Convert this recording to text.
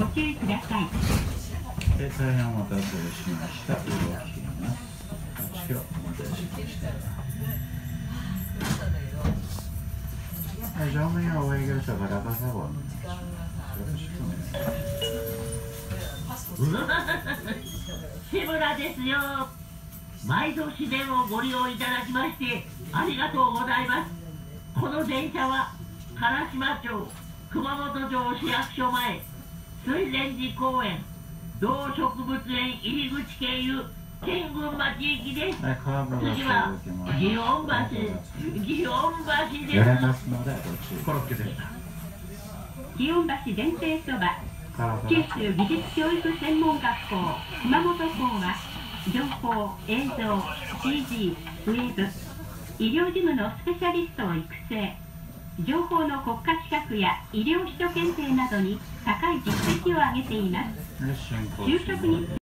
ご注意ください。 大変お待たせしました。動きます。8キロお待たせしました。乗務員はお営業所から赤サボン。よろしくお願いします。 志村ですよ。毎度市電をご利用いただきましてありがとうございます。この電車は唐島町熊本城市役所前水前寺公園動植物園入り口経由天郡町行きです。次は祇園橋です。 やれますのでコロッケでした。 祇園橋電停そば九州技術教育専門学校熊本校は情報、映像、CG、ウェブ、医療事務のスペシャリストを育成、情報の国家資格や医療秘書検定などに高い実績を上げています。就職に